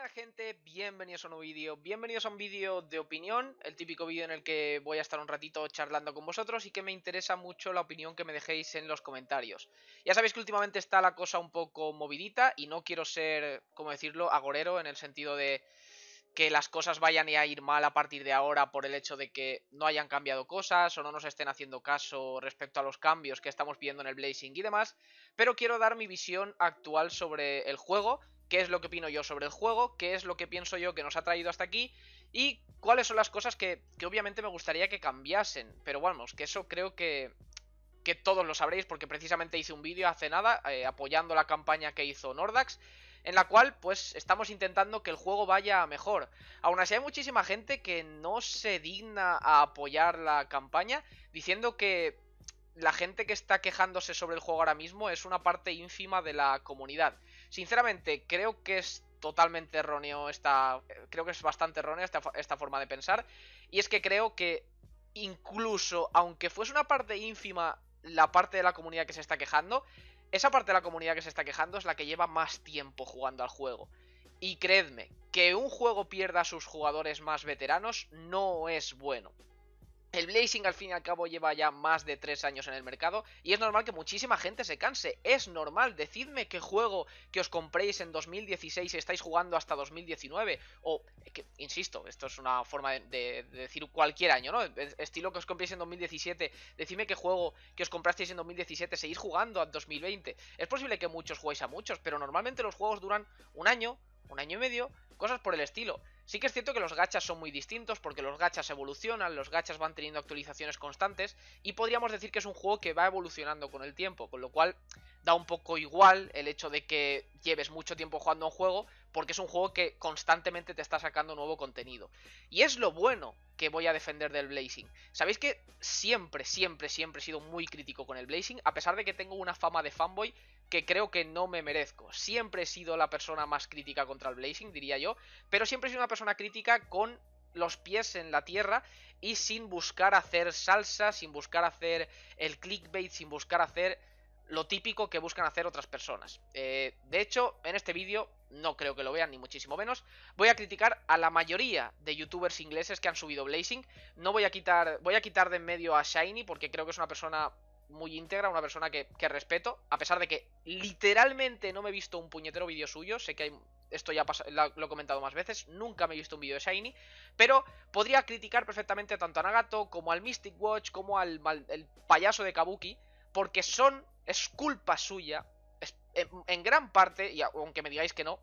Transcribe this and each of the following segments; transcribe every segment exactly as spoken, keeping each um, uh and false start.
Buena gente, bienvenidos a un nuevo vídeo, bienvenidos a un vídeo de opinión, el típico vídeo en el que voy a estar un ratito charlando con vosotros y que me interesa mucho la opinión que me dejéis en los comentarios. Ya sabéis que últimamente está la cosa un poco movidita y no quiero ser, como decirlo, agorero en el sentido de que las cosas vayan a ir mal a partir de ahora por el hecho de que no hayan cambiado cosas o no nos estén haciendo caso respecto a los cambios que estamos viendo en el Blazing y demás, pero quiero dar mi visión actual sobre el juego, qué es lo que opino yo sobre el juego, qué es lo que pienso yo que nos ha traído hasta aquí y cuáles son las cosas que, que obviamente me gustaría que cambiasen, pero vamos, que eso creo que... que todos lo sabréis porque precisamente hice un vídeo hace nada eh, apoyando la campaña que hizo Nordax, en la cual pues estamos intentando que el juego vaya mejor. Aún así hay muchísima gente que no se digna a apoyar la campaña, diciendo que la gente que está quejándose sobre el juego ahora mismo es una parte ínfima de la comunidad. Sinceramente creo que es totalmente erróneo esta... creo que es bastante errónea esta, esta forma de pensar, y es que creo que incluso aunque fuese una parte ínfima la parte de la comunidad que se está quejando, esa parte de la comunidad que se está quejando es la que lleva más tiempo jugando al juego. Y creedme, que un juego pierda a sus jugadores más veteranos no es bueno. El Blazing al fin y al cabo lleva ya más de tres años en el mercado y es normal que muchísima gente se canse, es normal. Decidme qué juego que os compréis en dos mil dieciséis estáis jugando hasta dos mil diecinueve, o, que, insisto, esto es una forma de, de, de decir cualquier año, ¿no? Estilo que os compréis en dos mil diecisiete, decidme qué juego que os comprasteis en dos mil diecisiete seguís jugando a dos mil veinte. Es posible que muchos juguéis a muchos, pero normalmente los juegos duran un año, un año y medio, cosas por el estilo. Sí que es cierto que los gachas son muy distintos porque los gachas evolucionan, los gachas van teniendo actualizaciones constantes y podríamos decir que es un juego que va evolucionando con el tiempo, con lo cual da un poco igual el hecho de que lleves mucho tiempo jugando a un juego porque es un juego que constantemente te está sacando nuevo contenido. Y es lo bueno que voy a defender del Blazing. Sabéis que siempre, siempre, siempre he sido muy crítico con el Blazing, a pesar de que tengo una fama de fanboy que creo que no me merezco. Siempre he sido la persona más crítica contra el Blazing, diría yo, pero siempre he sido una persona crítica con los pies en la tierra y sin buscar hacer salsa, sin buscar hacer el clickbait, sin buscar hacer lo típico que buscan hacer otras personas. Eh, de hecho, en este vídeo, no creo que lo vean ni muchísimo menos, voy a criticar a la mayoría de youtubers ingleses que han subido Blazing. No voy a quitar, voy a quitar de en medio a Shiny porque creo que es una persona muy íntegra, una persona que, que respeto, a pesar de que literalmente no me he visto un puñetero vídeo suyo. Sé que hay, esto ya pasa, lo, lo he comentado más veces, nunca me he visto un vídeo de Shiny, pero podría criticar perfectamente tanto a Nagato como al Mystic Watch como al, al el payaso de Kabuki, porque son, es culpa suya, es, en, en gran parte, y aunque me digáis que no,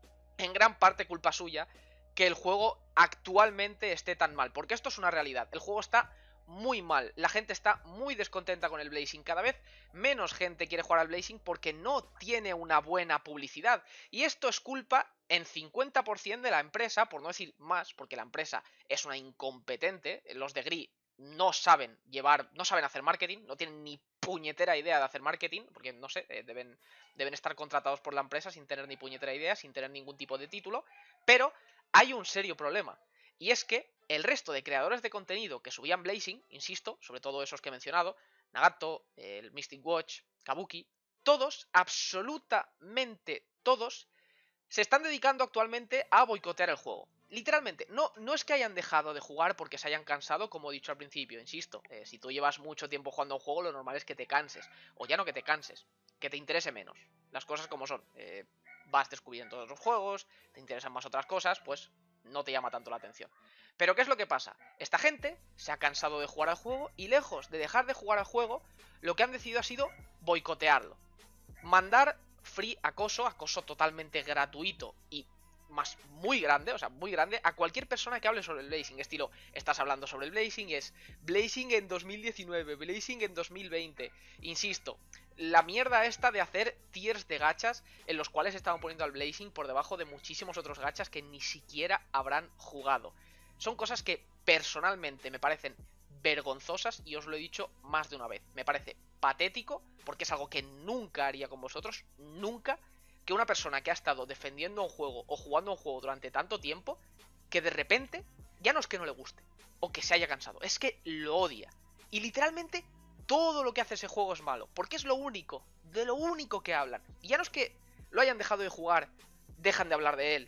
en gran parte culpa suya que el juego actualmente esté tan mal, porque esto es una realidad, el juego está muy mal, la gente está muy descontenta con el Blazing, cada vez menos gente quiere jugar al Blazing porque no tiene una buena publicidad, y esto es culpa en cincuenta por ciento de la empresa, por no decir más, porque la empresa es una incompetente. Los de Gris no saben llevar, no saben hacer marketing, no tienen ni puñetera idea de hacer marketing, porque no sé, eh, deben, deben estar contratados por la empresa sin tener ni puñetera idea, sin tener ningún tipo de título, pero hay un serio problema, y es que el resto de creadores de contenido que subían Blazing, insisto, sobre todo esos que he mencionado, Nagato, el Mystic Watch, Kabuki, todos, absolutamente todos, se están dedicando actualmente a boicotear el juego. Literalmente, no, no es que hayan dejado de jugar porque se hayan cansado, como he dicho al principio, insisto. Eh, si tú llevas mucho tiempo jugando a un juego, lo normal es que te canses. O ya no que te canses, que te interese menos. Las cosas como son. Eh, vas descubriendo otros juegos, te interesan más otras cosas, pues no te llama tanto la atención. Pero ¿qué es lo que pasa? Esta gente se ha cansado de jugar al juego y lejos de dejar de jugar al juego, lo que han decidido ha sido boicotearlo. Mandar free acoso, acoso totalmente gratuito y más muy grande, o sea, muy grande, a cualquier persona que hable sobre el Blazing. Estilo, estás hablando sobre el Blazing, es Blazing en dos mil diecinueve, Blazing en dos mil veinte. Insisto, la mierda esta de hacer tiers de gachas en los cuales estaban poniendo al Blazing por debajo de muchísimos otros gachas que ni siquiera habrán jugado. Son cosas que personalmente me parecen vergonzosas y os lo he dicho más de una vez. Me parece patético porque es algo que nunca haría con vosotros, nunca, que una persona que ha estado defendiendo un juego o jugando un juego durante tanto tiempo, que de repente ya no es que no le guste o que se haya cansado, es que lo odia. Y literalmente todo lo que hace ese juego es malo, porque es lo único, de lo único que hablan. Y ya no es que lo hayan dejado de jugar, dejan de hablar de él,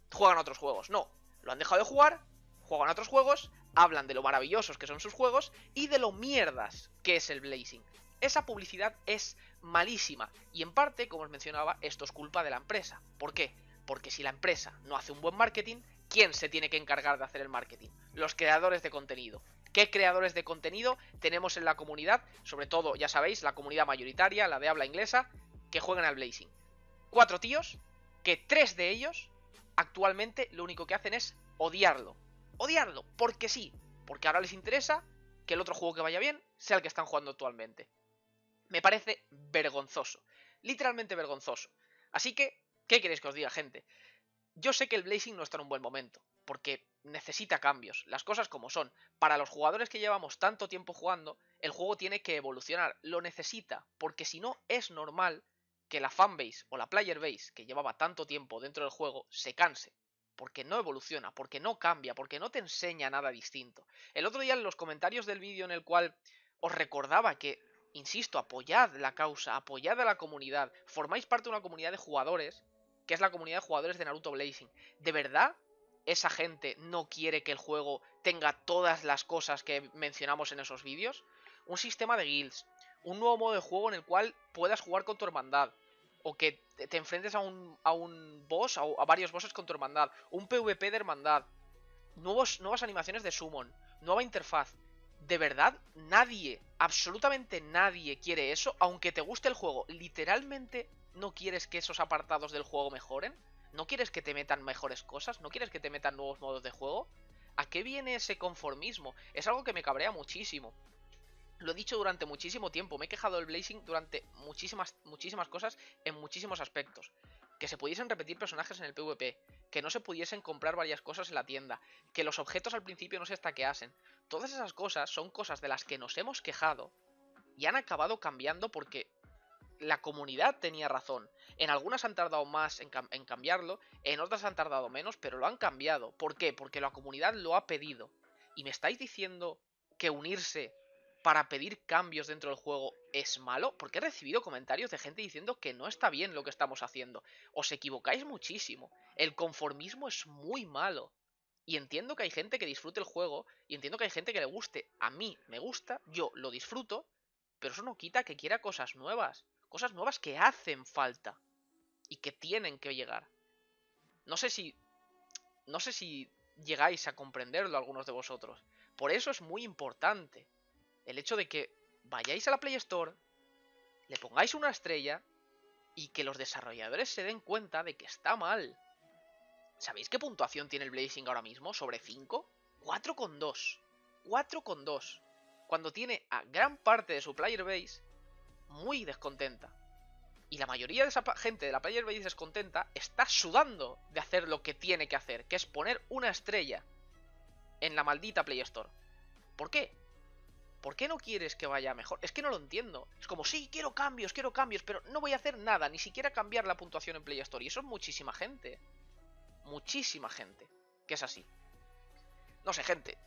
juegan a otros juegos. No, lo han dejado de jugar, juegan a otros juegos, hablan de lo maravillosos que son sus juegos y de lo mierdas que es el Blazing. Esa publicidad es malísima y en parte, como os mencionaba, esto es culpa de la empresa. ¿Por qué? Porque si la empresa no hace un buen marketing, ¿quién se tiene que encargar de hacer el marketing? Los creadores de contenido. ¿Qué creadores de contenido tenemos en la comunidad? Sobre todo, ya sabéis, la comunidad mayoritaria, la de habla inglesa, que juegan al Blazing. Cuatro tíos, que tres de ellos actualmente lo único que hacen es odiarlo. Odiarlo, porque sí, porque ahora les interesa que el otro juego que vaya bien sea el que están jugando actualmente. Me parece vergonzoso, literalmente vergonzoso. Así que, ¿qué queréis que os diga, gente? Yo sé que el Blazing no está en un buen momento, porque necesita cambios, las cosas como son. Para los jugadores que llevamos tanto tiempo jugando, el juego tiene que evolucionar, lo necesita, porque si no es normal que la fanbase o la player base que llevaba tanto tiempo dentro del juego se canse, porque no evoluciona, porque no cambia, porque no te enseña nada distinto. El otro día en los comentarios del vídeo en el cual os recordaba que, insisto, apoyad la causa, apoyad a la comunidad, formáis parte de una comunidad de jugadores, que es la comunidad de jugadores de Naruto Blazing. ¿De verdad esa gente no quiere que el juego tenga todas las cosas que mencionamos en esos vídeos? Un sistema de guilds, un nuevo modo de juego en el cual puedas jugar con tu hermandad, o que te enfrentes a un, a un boss, a, a varios bosses con tu hermandad, un PvP de hermandad, nuevos, nuevas animaciones de summon, nueva interfaz. ¿De verdad nadie, absolutamente nadie quiere eso? Aunque te guste el juego, literalmente no quieres que esos apartados del juego mejoren. ¿No quieres que te metan mejores cosas? ¿No quieres que te metan nuevos modos de juego? ¿A qué viene ese conformismo? Es algo que me cabrea muchísimo. Lo he dicho durante muchísimo tiempo, me he quejado del Blazing durante muchísimas, muchísimas cosas en muchísimos aspectos. Que se pudiesen repetir personajes en el PvP, que no se pudiesen comprar varias cosas en la tienda, que los objetos al principio no se stackeasen. Todas esas cosas son cosas de las que nos hemos quejado y han acabado cambiando porque la comunidad tenía razón. En algunas han tardado más en, cam en cambiarlo, en otras han tardado menos, pero lo han cambiado. ¿Por qué? Porque la comunidad lo ha pedido. ¿Y me estáis diciendo que unirse para pedir cambios dentro del juego es malo? Porque he recibido comentarios de gente diciendo que no está bien lo que estamos haciendo. Os equivocáis muchísimo. El conformismo es muy malo. Y entiendo que hay gente que disfrute el juego, y entiendo que hay gente que le guste. A mí me gusta, yo lo disfruto, pero eso no quita que quiera cosas nuevas. Cosas nuevas que hacen falta. Y que tienen que llegar. No sé si... No sé si llegáis a comprenderlo algunos de vosotros. Por eso es muy importante el hecho de que vayáis a la Play Store, le pongáis una estrella y que los desarrolladores se den cuenta de que está mal. ¿Sabéis qué puntuación tiene el Blazing ahora mismo sobre cinco? cuatro coma dos. cuatro coma dos. Cuando tiene a gran parte de su player base muy descontenta. Y la mayoría de esa gente de la player base descontenta está sudando de hacer lo que tiene que hacer, que es poner una estrella en la maldita Play Store. ¿Por qué? ¿Por qué no quieres que vaya mejor? Es que no lo entiendo. Es como, sí, quiero cambios, quiero cambios, pero no voy a hacer nada, ni siquiera cambiar la puntuación en Play Store. Y eso es muchísima gente. Muchísima gente. Que es así. No sé, gente.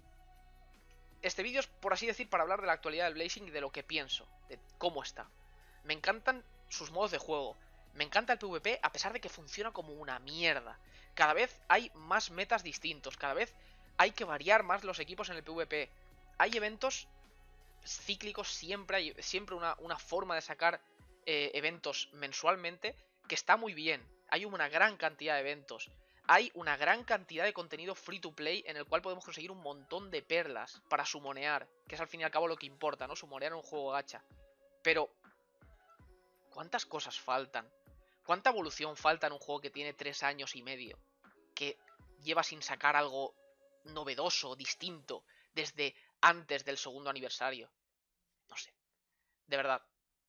Este vídeo es, por así decir, para hablar de la actualidad del Blazing y de lo que pienso. De cómo está. Me encantan sus modos de juego. Me encanta el PvP a pesar de que funciona como una mierda. Cada vez hay más metas distintos. Cada vez hay que variar más los equipos en el PvP. Hay eventos cíclicos, siempre hay siempre una, una forma de sacar eh, eventos mensualmente que está muy bien. Hay una gran cantidad de eventos. Hay una gran cantidad de contenido free to play en el cual podemos conseguir un montón de perlas para sumonear, que es al fin y al cabo lo que importa, ¿no? Sumonear en un juego gacha. Pero ¿cuántas cosas faltan? ¿Cuánta evolución falta en un juego que tiene tres años y medio? Que lleva sin sacar algo novedoso, distinto, desde antes del segundo aniversario. No sé. De verdad.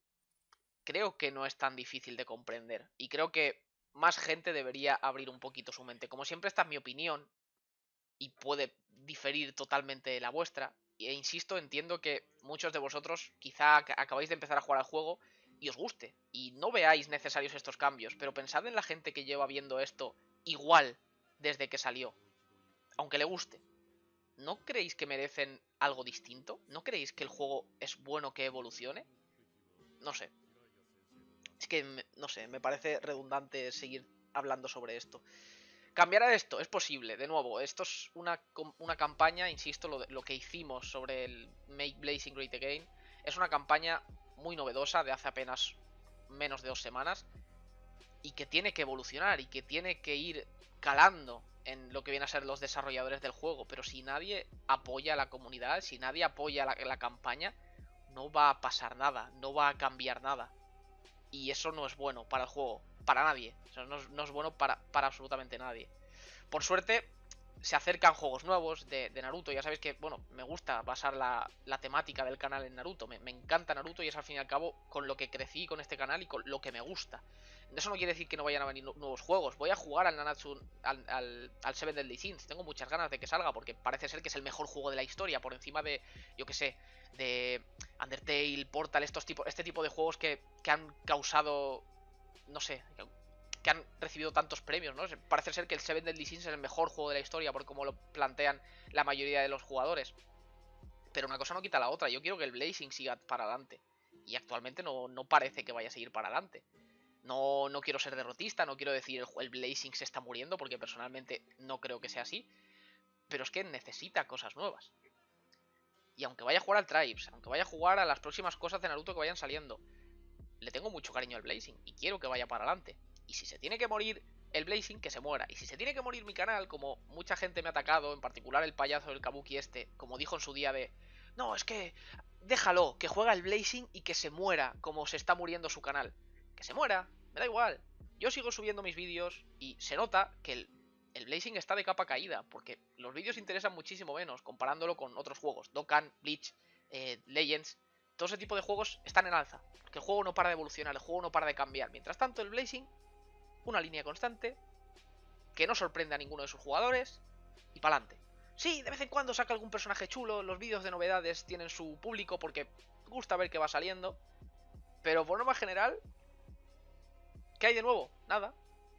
Creo que no es tan difícil de comprender. Y creo que más gente debería abrir un poquito su mente. Como siempre, esta es mi opinión. Y puede diferir totalmente de la vuestra. E insisto, entiendo que muchos de vosotros quizá acabáis de empezar a jugar al juego y os guste. Y no veáis necesarios estos cambios. Pero pensad en la gente que lleva viendo esto igual desde que salió. Aunque le guste. ¿No creéis que merecen algo distinto? ¿No creéis que el juego es bueno que evolucione? No sé. Es que, no sé, me parece redundante seguir hablando sobre esto. ¿Cambiará esto? Es posible, de nuevo, esto es una, una campaña, insisto, lo, lo que hicimos sobre el Make Blazing Great Again, es una campaña muy novedosa de hace apenas menos de dos semanas y que tiene que evolucionar y que tiene que ir calando en lo que vienen a ser los desarrolladores del juego, pero si nadie apoya a la comunidad, si nadie apoya la, la campaña, no va a pasar nada, no va a cambiar nada. Y eso no es bueno para el juego, para nadie. O sea, no, es, no es bueno para, para absolutamente nadie. Por suerte, se acercan juegos nuevos de, de Naruto. Ya sabéis que, bueno, me gusta basar la, la temática del canal en Naruto. Me, me encanta Naruto y es al fin y al cabo con lo que crecí con este canal y con lo que me gusta. Eso no quiere decir que no vayan a venir nuevos juegos. Voy a jugar al Nanatsu, al, al, al Seven Deadly Sins. Tengo muchas ganas de que salga porque parece ser que es el mejor juego de la historia. Por encima de, yo que sé, de Undertale, Portal, estos tipos, este tipo de juegos que, que han causado, no sé, que han recibido tantos premios, ¿no? Parece ser que el Seven Deadly Sins es el mejor juego de la historia por cómo lo plantean la mayoría de los jugadores. Pero una cosa no quita la otra. Yo quiero que el Blazing siga para adelante. Y actualmente no, no parece que vaya a seguir para adelante. No, no quiero ser derrotista, no quiero decir el, el Blazing se está muriendo, porque personalmente no creo que sea así. Pero es que necesita cosas nuevas. Y aunque vaya a jugar al Tribes, aunque vaya a jugar a las próximas cosas de Naruto que vayan saliendo, le tengo mucho cariño al Blazing y quiero que vaya para adelante. Y si se tiene que morir el Blazing, que se muera. Y si se tiene que morir mi canal, como mucha gente me ha atacado, en particular el payaso del Kabuki este, como dijo en su día de... No, es que déjalo, que juega el Blazing y que se muera como se está muriendo su canal. Que se muera, me da igual. Yo sigo subiendo mis vídeos y se nota que el, el Blazing está de capa caída, porque los vídeos interesan muchísimo menos comparándolo con otros juegos. Dokkan, Bleach, eh, Legends... Todo ese tipo de juegos están en alza. Porque el juego no para de evolucionar, el juego no para de cambiar. Mientras tanto, el Blazing, una línea constante, que no sorprende a ninguno de sus jugadores, y para adelante. Sí, de vez en cuando saca algún personaje chulo, los vídeos de novedades tienen su público porque gusta ver qué va saliendo. Pero por norma general, ¿qué hay de nuevo? Nada.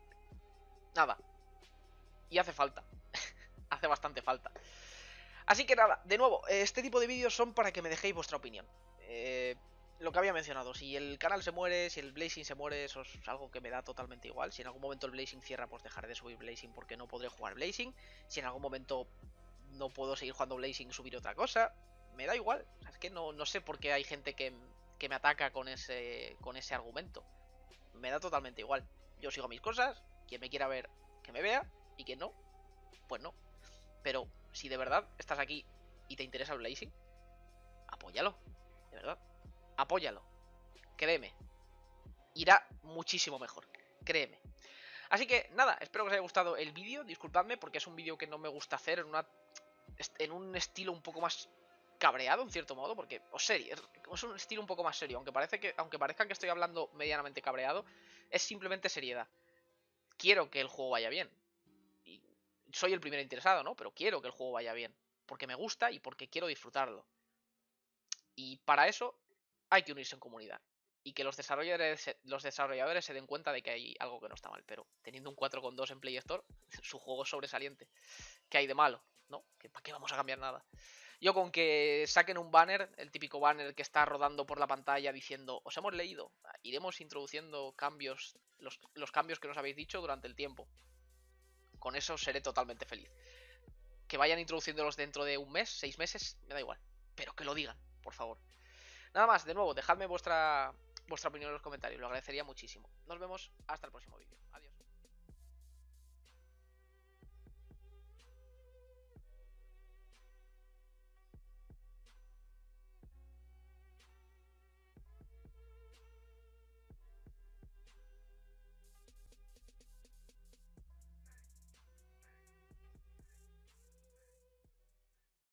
Nada. Y hace falta. Hace bastante falta. Así que nada, de nuevo, este tipo de vídeos son para que me dejéis vuestra opinión. Eh, lo que había mencionado, si el canal se muere, si el Blazing se muere, eso es algo que me da totalmente igual. Si en algún momento el Blazing cierra, pues dejaré de subir Blazing porque no podré jugar Blazing. Si en algún momento no puedo seguir jugando Blazing y subir otra cosa, me da igual. O sea, es que no, no sé por qué hay gente que, que me ataca con ese, con ese argumento. Me da totalmente igual. Yo sigo mis cosas, quien me quiera ver, que me vea, y quien no, pues no. Pero si de verdad estás aquí y te interesa el Blazing, apóyalo. De verdad, apóyalo. Créeme. Irá muchísimo mejor. Créeme. Así que nada, espero que os haya gustado el vídeo. Disculpadme porque es un vídeo que no me gusta hacer en, una, en un estilo un poco más cabreado, en cierto modo. Porque, o serio, es un estilo un poco más serio. Aunque, parece que, aunque parezca que estoy hablando medianamente cabreado, es simplemente seriedad. Quiero que el juego vaya bien. Y soy el primer interesado, ¿no? Pero quiero que el juego vaya bien. Porque me gusta y porque quiero disfrutarlo. Y para eso hay que unirse en comunidad. Y que los desarrolladores, los desarrolladores se den cuenta de que hay algo que no está mal. Pero teniendo un cuatro coma dos en Play Store, su juego es sobresaliente. ¿Qué hay de malo? ¿No? ¿Para qué vamos a cambiar nada? Yo con que saquen un banner, el típico banner que está rodando por la pantalla diciendo, os hemos leído, iremos introduciendo cambios, los, los cambios que nos habéis dicho durante el tiempo. Con eso seré totalmente feliz. Que vayan introduciéndolos dentro de un mes, seis meses, me da igual. Pero que lo digan, por favor. Nada más, de nuevo, dejadme vuestra, vuestra opinión en los comentarios, lo agradecería muchísimo. Nos vemos hasta el próximo vídeo. Adiós.